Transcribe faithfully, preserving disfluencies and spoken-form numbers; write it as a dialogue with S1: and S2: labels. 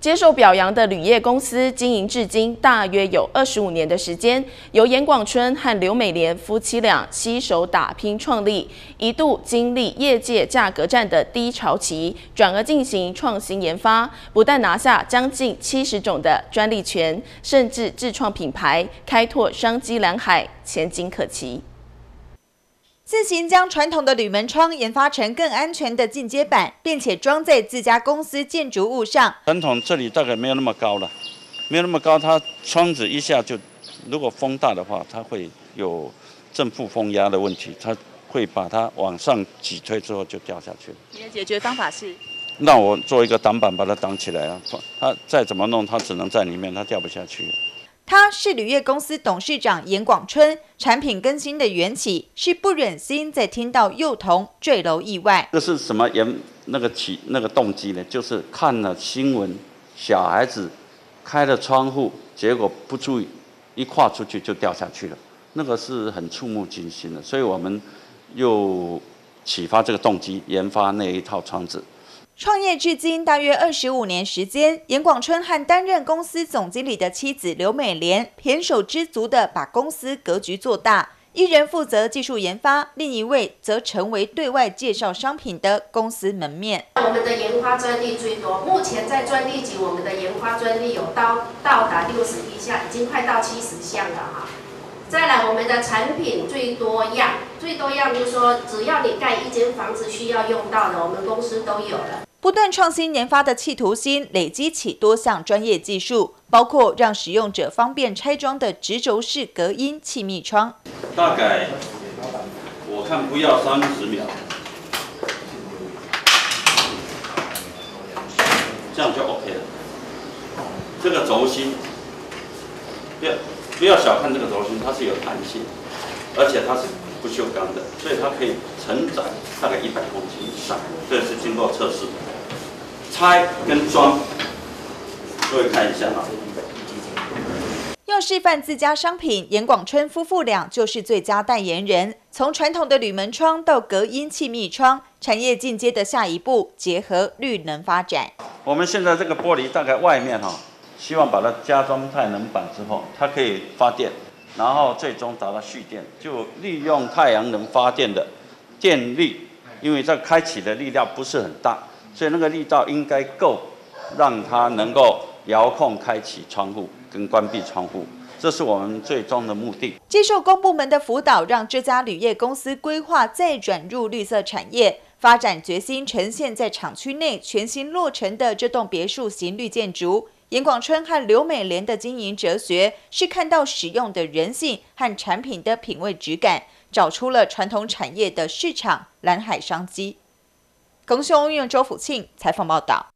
S1: 接受表扬的铝业公司经营至今大约有二十五年的时间，由严广春和刘美莲夫妻俩携手打拼创立，一度经历业界价格战的低潮期，转而进行创新研发，不但拿下将近七十种的专利权，甚至自创品牌，开拓商机蓝海，前景可期。
S2: 自行将传统的铝门窗研发成更安全的进阶版，并且装在自家公司建筑物上。
S3: 传统这里大概没有那么高了，没有那么高，它窗子一下就，如果风大的话，它会有正负风压的问题，它会把它往上挤推之后就掉下去了。
S1: 你的解决方法是？
S3: 那我做一个挡板把它挡起来啊，它再怎么弄，它只能在里面，它掉不下去。
S2: 他是铝业公司董事长严广春，产品更新的缘起是不忍心再听到幼童坠楼意外。
S3: 这是什么原那个起那个动机呢？就是看了新闻，小孩子开了窗户，结果不注意，一跨出去就掉下去了，那个是很触目惊心的。所以我们又启发这个动机，研发那一套窗子。
S2: 创业至今大约二十五年时间，严广春和担任公司总经理的妻子刘美莲胼手胝足地把公司格局做大，一人负责技术研发，另一位则成为对外介绍商品的公司门面。
S4: 我们的研发专利最多，目前在专利局，我们的研发专利有到到达六十一项，已经快到七十项了哈。 再来，我们的产品最多样，最多样就是说，只要你盖一间房子需要用到的，我们公司都有了。
S2: 不断创新研发的企图心，累积起多项专业技术，包括让使用者方便拆装的直轴式隔音气密窗。
S3: 大概我看不要三十秒，这样就 OK 了。这个轴心，不要。 不要小看这个轴心，它是有弹性，而且它是不锈钢的，所以它可以承载大概一百公斤以上。这是经过测试的。拆跟装，各位看一下啊。
S2: 要示范自家商品，严广春夫妇俩就是最佳代言人。从传统的铝门窗到隔音气密窗，产业进阶的下一步，结合绿能发展。
S3: 我们现在这个玻璃大概外面哈、哦。 希望把它加装太阳能板之后，它可以发电，然后最终达到蓄电，就利用太阳能发电的电力，因为这开启的力量不是很大，所以那个力道应该够，让它能够遥控开启窗户跟关闭窗户，这是我们最终的目的。
S2: 接受公部门的辅导，让这家铝业公司规划再转入绿色产业。 发展决心呈现在厂区内全新落成的这栋别墅型绿建筑。严广春和刘美莲的经营哲学是看到使用的人性和产品的品味质感，找出了传统产业的市场蓝海商机。高雄运用周辅庆采访报道。